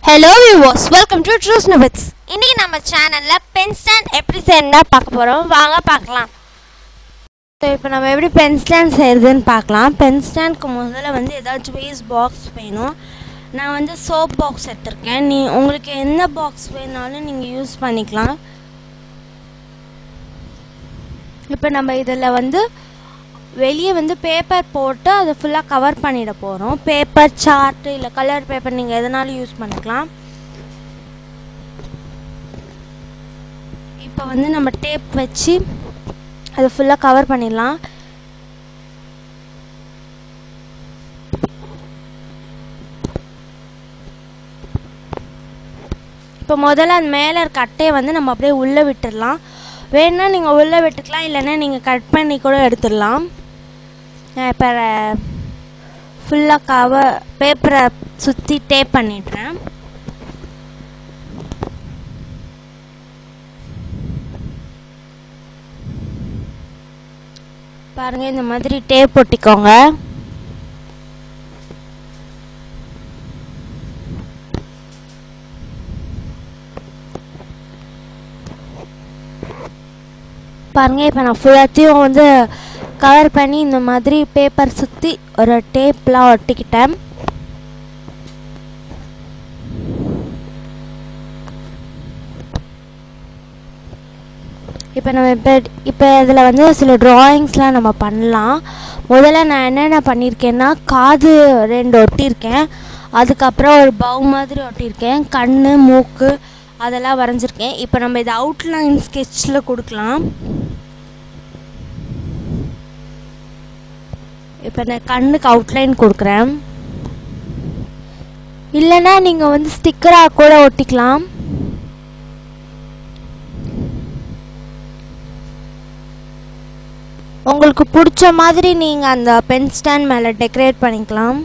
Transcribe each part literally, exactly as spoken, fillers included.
Hello viewers, welcome to True Snippets. இன்னைக்கு நம்ம சேனல்ல பென் ஸ்டாண்ட் எப்படி செய்யறதுன்னு பார்க்க போறோம். வாங்க பார்க்கலாம். இப்போ நம்ம எப்படி பென் ஸ்டாண்ட் செய்யறதுன்னு பார்க்கலாம். பென் ஸ்டாண்ட்க்கு முதல்ல வந்து ஏதாச்சும் வேஸ்ட் பாக்ஸ் வேணும். நான் வந்து சோப் பாக்ஸ் எடுத்துர்க்கேன். நீ உங்களுக்கு என்ன பாக்ஸ் வேணாலும் நீங்க யூஸ் பண்ணிக்கலாம். இப்போ நம்ம இதெல்லாம் வந்து வெளியே வந்து பேப்பர் போட்டு அதை ஃபுல்லாக கவர் பண்ணிட போகிறோம். பேப்பர் சார்ட்டு இல்லை கலர் பேப்பர் நீங்கள் எதனாலும் யூஸ் பண்ணிக்கலாம். இப்போ வந்து நம்ம டேப் வச்சு அதை ஃபுல்லாக கவர் பண்ணிடலாம். இப்போ முதல்ல அது மேலே இருக்க அட்டையை வந்து நம்ம அப்படியே உள்ளே விட்டுடலாம். வேணுன்னா நீங்கள் உள்ளே விட்டுக்கலாம், இல்லைன்னா நீங்கள் கட் பண்ணி கூட எடுத்துடலாம். நான் இப்போ ஃபுல்லாக கவர் பேப்பரை சுற்றி டேப் பண்ணிடுறேன். பாருங்கள், இந்த மாதிரி டேப் ஒட்டிக்கோங்க. பாருங்கள், இப்போ நான் ஃபுல்லாத்தையும் வந்து கவர் பண்ணி இந்த மாதிரி பேப்பர் சுற்றி ஒரு டேப்லாம் ஒட்டிக்கிட்டேன். இப்போ நம்ம இப்போ இப்போ இதில் வந்து சில ட்ராயிங்ஸ்லாம் நம்ம பண்ணலாம். முதல்ல நான் என்னென்ன பண்ணியிருக்கேன்னா, காது ரெண்டு ஒட்டியிருக்கேன், அதுக்கப்புறம் ஒரு பவு மாதிரி ஒட்டியிருக்கேன், கண் மூக்கு அதெல்லாம் வரைஞ்சிருக்கேன். இப்போ நம்ம இதை அவுட்லைன் ஸ்கெட்சில் கொடுக்கலாம். இப்போ நான் கண்ணுக்கு அவுட்லைன் கொடுக்குறேன். இல்லைன்னா நீங்கள் வந்து ஸ்டிக்கராக கூட ஒட்டிக்கலாம். உங்களுக்கு பிடிச்ச மாதிரி நீங்கள் அந்த பென் ஸ்டாண்ட் மேலே டெக்கரேட் பண்ணிக்கலாம்.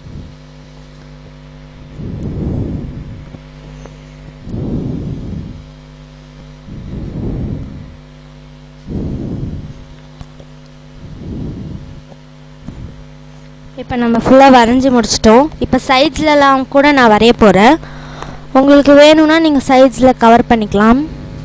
இப்போ நம்ம ஃபுல்லாக வரைஞ்சி முடிச்சிட்டோம். இப்போ சைட்ஸ்லலாம் கூட நான் வரைய போகிறேன். உங்களுக்கு வேணும்னா நீங்கள் சைட்ஸில் கவர் பண்ணிக்கலாம்.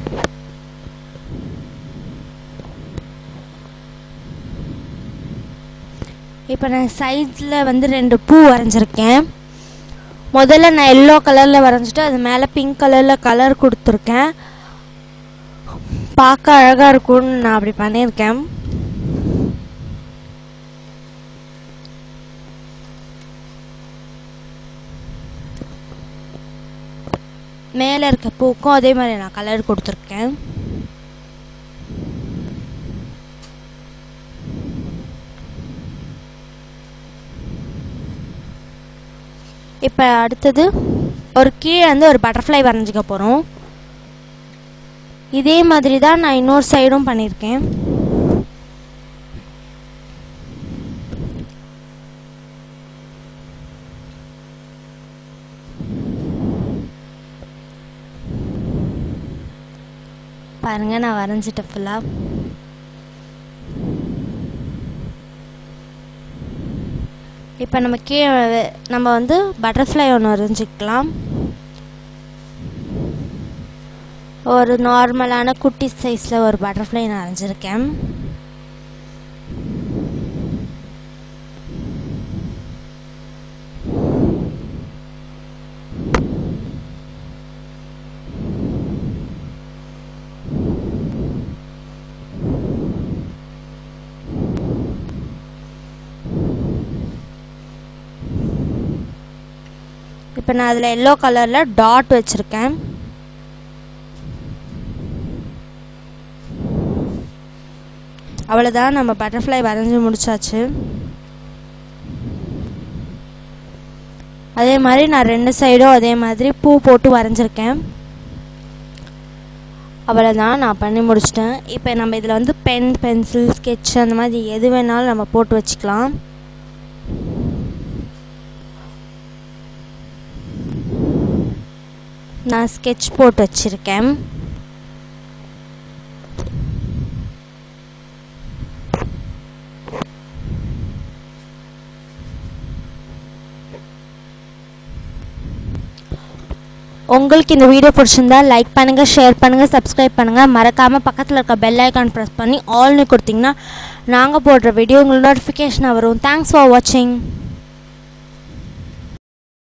இப்போ நான் சைட்ஸில் வந்து ரெண்டு பூ வரைஞ்சிருக்கேன். முதல்ல நான் எல்லோ கலரில் வரைஞ்சிட்டு அது மேலே பிங்க் கலரில் கலர் கொடுத்துருக்கேன். பார்க்க அழகாக இருக்கும்னு நான் அப்படி பண்ணியிருக்கேன். மேலே இருக்க பூக்கும் அதே மாதிரி நான் கலர் கொடுத்துருக்கேன். இப்போ அடுத்தது ஒரு கீழே வந்து ஒரு பட்டர்ஃப்ளை வரைஞ்சிக்க போகிறோம். இதே மாதிரி தான் நான் இன்னொரு சைடும் பண்ணியிருக்கேன். பாருங்க, நான் வரைஞ்சிட்டேன் ஃபுல்லாக. இப்போ நம்ம கீழே நம்ம வந்து பட்டர்ஃப்ளை ஒன்று வரைஞ்சிக்கலாம். ஒரு நார்மலான குட்டி சைஸில் ஒரு பட்டர்ஃப்ளை நான் வரைஞ்சிருக்கேன். இப்போ நான் அதில் எல்லோ கலரில் டாட் வச்சுருக்கேன். அவ்வளோதான், நம்ம பட்டர்ஃப்ளை வரைஞ்சி முடிச்சாச்சு. அதே மாதிரி நான் ரெண்டு சைடும் அதே மாதிரி பூ போட்டு வரைஞ்சிருக்கேன். அவ்வளோதான், நான் பண்ணி முடிச்சிட்டேன். இப்போ நம்ம இதில் வந்து பென், பென்சில், ஸ்கெட்ச் அந்த மாதிரி எது வேணாலும் நம்ம போட்டு வச்சுக்கலாம். நான் ஸ்கெட்ச் போட்டு வச்சிருக்கேன். உங்களுக்கு இந்த வீடியோ பிடிச்சிருந்தா லைக் பண்ணுங்கள், ஷேர் பண்ணுங்கள், சப்ஸ்கிரைப் பண்ணுங்கள். மறக்காமல் பக்கத்தில் இருக்க பெல் ஐக்கான் ப்ரெஸ் பண்ணி ஆல்னு கொடுத்தீங்கன்னா நாங்கள் போடுற வீடியோ உங்களுக்கு நோட்டிஃபிகேஷனாக வரும். தேங்க்ஸ் ஃபார் வாட்சிங்.